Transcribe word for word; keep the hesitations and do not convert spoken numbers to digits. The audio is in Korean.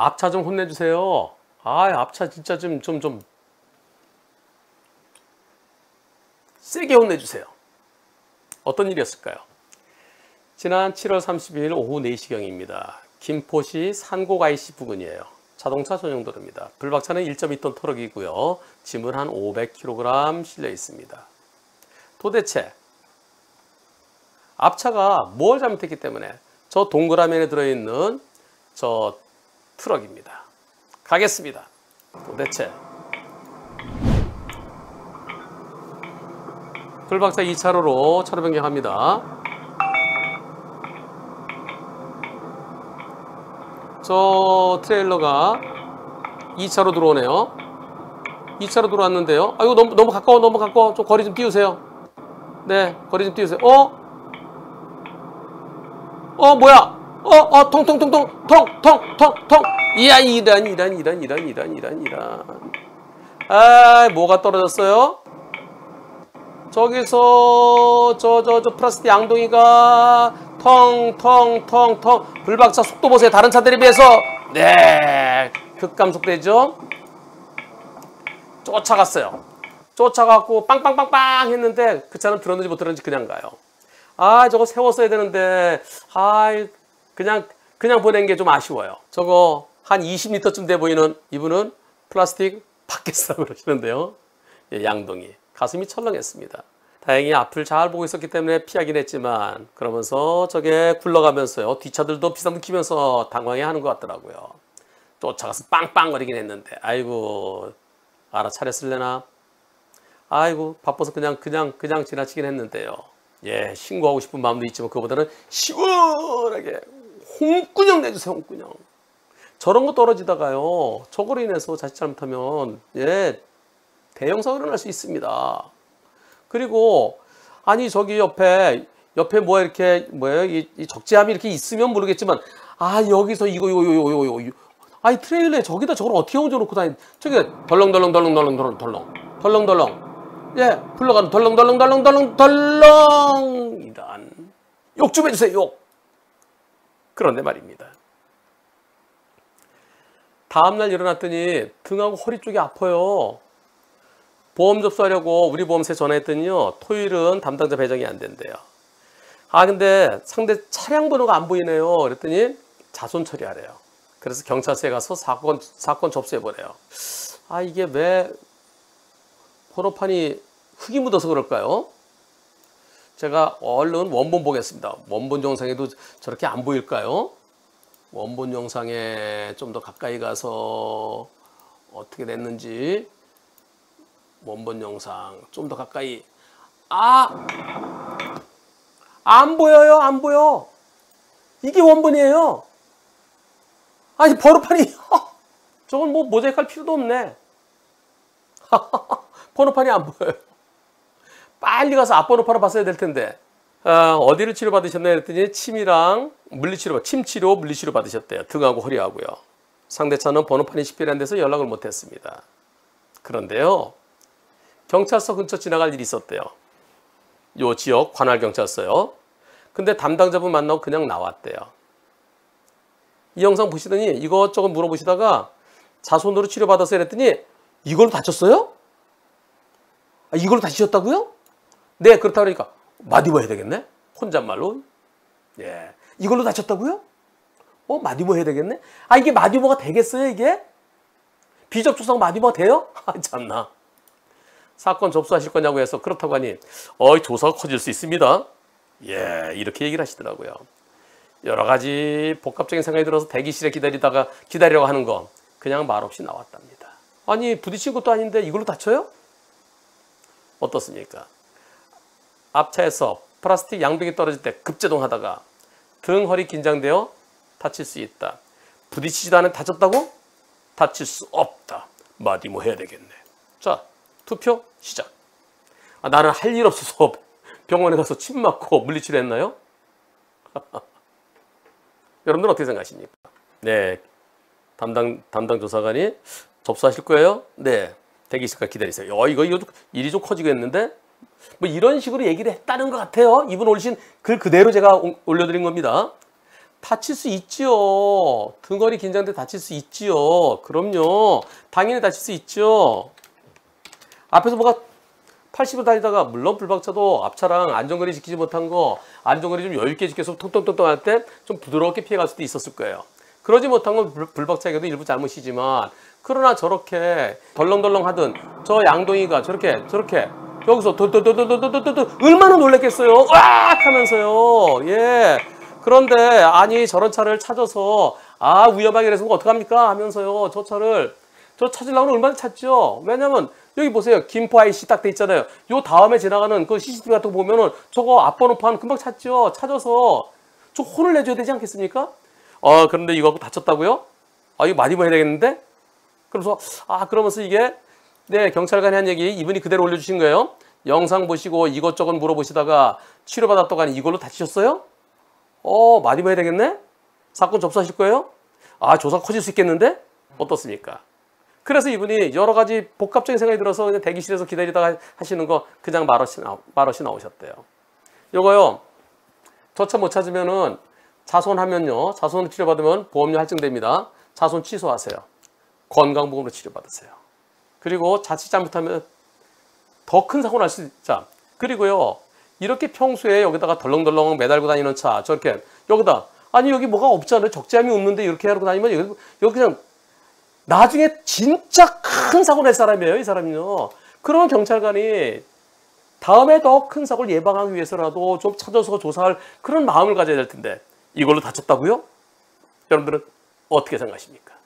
앞차 좀 혼내주세요. 아, 앞차 진짜 좀, 좀, 좀 세게 혼내주세요. 어떤 일이었을까요? 지난 칠월 삼십일 오후 네 시경입니다. 김포시 산곡 아이씨 부근이에요. 자동차 전용도로입니다. 불박차는 일 점 이 톤 트럭이고요. 짐은 한 오백 킬로그램 실려 있습니다. 도대체 앞차가 뭘 잘못했기 때문에 저 동그라미 안에 들어있는 저 트럭입니다. 가겠습니다. 도대체 불박차 이 차로로 차로 변경합니다. 저 트레일러가 이 차로 들어오네요. 이 차로 들어왔는데요. 아, 이거 너무, 너무 가까워, 너무 가까워. 좀 거리 좀 띄우세요. 네, 거리 좀 띄우세요. 어? 어, 뭐야? 어, 어, 통통통통, 통, 통, 통, 통. 이야, 이란, 이란, 이란, 이란, 이란, 이란, 이란. 아, 뭐가 떨어졌어요? 저기서, 저, 저, 저, 플라스틱 양동이가 텅, 텅, 텅, 텅. 불박차 속도 보세요. 다른 차들에 비해서. 네. 급감속되죠? 쫓아갔어요. 쫓아갖고 빵빵빵빵 했는데 그 차는 들었는지 못 들었는지 그냥 가요. 아, 저거 세웠어야 되는데, 아, 그냥, 그냥 보낸 게 좀 아쉬워요. 저거 한 이십 리터쯤 돼 보이는 이분은 플라스틱 밖에 쓰라고 그러시는데요. 예, 양동이. 가슴이 철렁했습니다. 다행히 앞을 잘 보고 있었기 때문에 피하긴 했지만, 그러면서 저게 굴러가면서요. 뒷차들도 비상등 키면서 당황해 하는 것 같더라고요. 쫓아가서 빵빵거리긴 했는데, 아이고, 알아차렸을래나? 아이고, 바빠서 그냥, 그냥, 그냥 지나치긴 했는데요. 예, 신고하고 싶은 마음도 있지만 그거보다는 시원하게 홍군형 내주세요. 홍군형. 저런 거 떨어지다가요, 저거로 인해서 자칫 잘못하면 예, 대형 사고가 일어날 수 있습니다. 그리고 아니 저기 옆에 옆에 뭐 이렇게 뭐예요? 이, 이 적재함이 이렇게 있으면 모르겠지만 아 여기서 이거 이거 이거 이거 이거 아니 트레일러에 저기다 저걸 어떻게 얹어놓고 다니? 저기 덜렁덜렁덜렁덜렁덜렁 덜렁 덜렁덜렁 예, 굴러가는 덜렁덜렁덜렁덜렁덜렁 이란 욕 좀 해주세요. 욕. 그런데 말입니다. 다음날 일어났더니 등하고 허리 쪽이 아파요. 보험 접수하려고 우리 보험사에 전화했더니요, 토요일은 담당자 배정이 안 된대요. 아, 근데 상대 차량 번호가 안 보이네요. 그랬더니 자손 처리하래요. 그래서 경찰서에 가서 사건, 사건 접수해보래요. 아, 이게 왜 번호판이 흙이 묻어서 그럴까요? 제가 얼른 원본 보겠습니다. 원본 영상에도 저렇게 안 보일까요? 원본 영상에 좀 더 가까이 가서 어떻게 됐는지 원본 영상 좀 더 가까이. 아! 안 보여요. 안 보여. 이게 원본이에요. 아니 번호판이 저건 뭐 모자이크할 필요도 없네. 번호판이 안 보여요. 빨리 가서 앞번호판을 봤어야 될 텐데. 아, 어디를 치료받으셨나요? 그랬더니 침이랑 물리치료, 침치료, 물리치료 받으셨대요. 등하고 허리하고요. 상대차는 번호판이 식별이 안 돼서 연락을 못했습니다. 그런데요, 경찰서 근처 지나갈 일이 있었대요. 요 지역 관할경찰서요. 근데 담당자분 만나고 그냥 나왔대요. 이 영상 보시더니 이것저것 물어보시다가 자손으로 치료받았어요. 그랬더니 이걸로 다쳤어요? 아, 이걸로 다치셨다고요? 네, 그렇다 그러니까 마디모 해야 되겠네? 혼잣말로. 예. 이걸로 다쳤다고요? 어, 마디모 해야 되겠네? 아, 이게 마디모가 되겠어요, 이게? 비접촉성 마디모가 돼요? 아, 참나. 사건 접수하실 거냐고 해서 그렇다고 하니, 어이, 조사가 커질 수 있습니다. 예, 이렇게 얘기를 하시더라고요. 여러 가지 복합적인 생각이 들어서 대기실에 기다리다가 기다리려고 하는 거, 그냥 말없이 나왔답니다. 아니, 부딪힌 것도 아닌데 이걸로 다쳐요? 어떻습니까? 앞차에서 플라스틱 양동이 떨어질 때 급제동하다가 등, 허리 긴장되어 다칠 수 있다. 부딪히지도 않은 다쳤다고? 다칠 수 없다. 마디모 해야 되겠네. 자, 투표 시작. 아, 나는 할 일 없어서 병원에 가서 침 맞고 물리치료 했나요? 여러분들 어떻게 생각하십니까? 네, 담당 담당 조사관이 접수하실 거예요? 네, 대기실까지 기다리세요. 어, 이거 이거 일이 좀 커지겠는데? 뭐 이런 식으로 얘기를 했다는 것 같아요. 이분 올리신 글 그대로 제가 올려드린 겁니다. 다칠 수 있지요. 등허리 긴장돼 다칠 수 있지요. 그럼요. 당연히 다칠 수 있죠. 앞에서 뭐가 팔십을 달리다가 물론 불박차도 앞차랑 안전거리 지키지 못한 거 안전거리 좀 여유있게 지켜서 통통통통 할 때 좀 부드럽게 피해갈 수도 있었을 거예요. 그러지 못한 건 불, 불박차에게도 일부 잘못이지만 그러나 저렇게 덜렁덜렁 하던 저 양동이가 저렇게 저렇게 여기서 돌돌돌돌돌돌돌 얼마나 놀랬겠어요. 으악 하면서요. 예. 그런데 아니 저런 차를 찾아서 아 위험하게 그래서 어떡합니까 하면서요. 저 차를 저 찾으려고 얼마나 찾죠. 왜냐면 여기 보세요. 김포 아이씨 딱 돼 있잖아요. 요 다음에 지나가는 그 씨씨티비 같은 거 보면은 저거 앞번호판 금방 찾죠. 찾아서 좀 혼을 내줘야 되지 않겠습니까? 어 그런데 이거 다쳤다고요? 아 이거 많이 봐야 되겠는데? 그래서 아 그러면서 이게 네 경찰관이 한 얘기 이분이 그대로 올려주신 거예요. 영상 보시고 이것저것 물어보시다가 치료받았다고 하니 이걸로 다치셨어요? 어 많이 봐야 되겠네? 사건 접수하실 거예요? 아 조사 커질 수 있겠는데? 어떻습니까? 그래서 이분이 여러 가지 복합적인 생각이 들어서 그냥 대기실에서 기다리다가 하시는 거 그냥 말없이, 나오, 말없이 나오셨대요. 요거요 저 차 못 찾으면은 자손하면요 자손 치료받으면 보험료 할증됩니다. 자손 취소하세요. 건강보험으로 치료받으세요. 그리고 자칫 잘못하면 더 큰 사고 날 수 있자. 그리고요 이렇게 평소에 여기다가 덜렁덜렁 매달고 다니는 차 저렇게 여기다 아니 여기 뭐가 없잖아요. 적재함이 없는데 이렇게 하고 다니면 여기, 여기 그냥 나중에 진짜 큰 사고 낼 사람이에요. 이 사람이요. 그러면 경찰관이 다음에 더 큰 사고를 예방하기 위해서라도 좀 찾아서 조사할 그런 마음을 가져야 될 텐데 이걸로 다쳤다고요? 여러분들은 어떻게 생각하십니까?